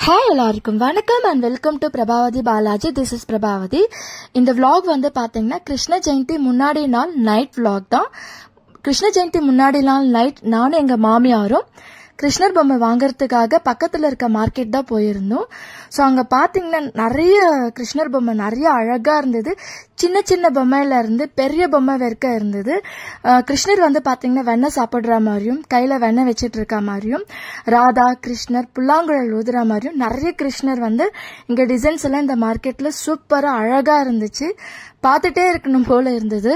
Hi எல்லாருக்கும் வணக்கம் and welcome to Prabhavati Balaji. This is Prabhavati. இந்த vlog வந்து பாத்தீங்கன்னா கிருஷ்ண ஜெயந்தி முன்னாடி நாள் நைட் vlog தான். கிருஷ்ண ஜெயந்தி முன்னாடி நாள் நைட் நானும் எங்க மாமியாரும் கிருஷ்ணர் பொம்மை வாங்கறதுக்காக பக்கத்துல இருக்க மார்க்கெட் தான் போயிருந்தோம். ஸோ அங்க பாத்தீங்கன்னா நிறைய கிருஷ்ணர் பொம்மை நிறைய அழகா இருந்தது. சின்ன சின்ன பொம்மையில இருந்து பெரிய பொம்மை வரைக்கும் இருந்தது. கிருஷ்ணர் வந்து பாத்தீங்கன்னா வெண்ணெய் சாப்பிடுற மாதிரியும் கையில வெண்ணெய் வச்சிட்டு இருக்க மாதிரியும் ராதா கிருஷ்ணர் புல்லாங்குழல் ஊதுற மாதிரியும் நிறைய கிருஷ்ணர் வந்து இங்க டிசைன்ஸ் எல்லாம் இந்த மார்க்கெட்ல சூப்பரா அழகா இருந்துச்சு. பார்த்துட்டே இருக்கணும் போல இருந்தது.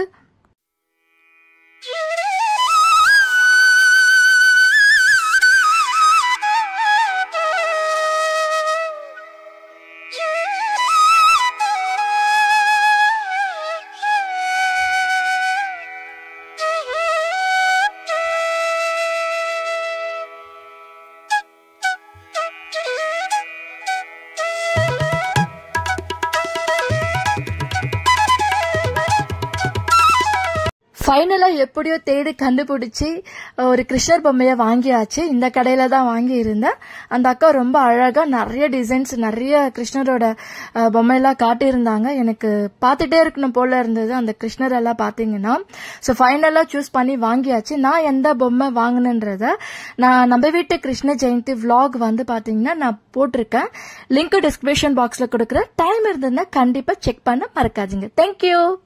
ஃபைனலா எப்படியோ தேடி கண்டுபிடிச்சி ஒரு கிருஷ்ணர் பொம்மையை வாங்கியாச்சு. இந்த கடையில தான் வாங்கி இருந்தேன். அந்த அக்கா ரொம்ப அழகா நிறைய டிசைன்ஸ் நிறைய கிருஷ்ணரோட பொம்மையெல்லாம் காட்டியிருந்தாங்க. எனக்கு பார்த்துட்டே இருக்கணும் போல இருந்தது அந்த கிருஷ்ணர் எல்லாம் பாத்தீங்கன்னா. ஸோ ஃபைனலா சூஸ் பண்ணி வாங்கியாச்சு. நான் எந்த பொம்மை வாங்கினேன்றத நான் நம்ம வீட்டு கிருஷ்ண ஜெயந்தி vlog வந்து பாத்தீங்கன்னா நான் போட்டிருக்கேன். லிங்க் டிஸ்கிரிப்ஷன் பாக்ஸ்ல கொடுக்குறேன். டைம் இருந்ததுன்னா கண்டிப்பா செக் பண்ண மறக்காதீங்க. தேங்க்யூ.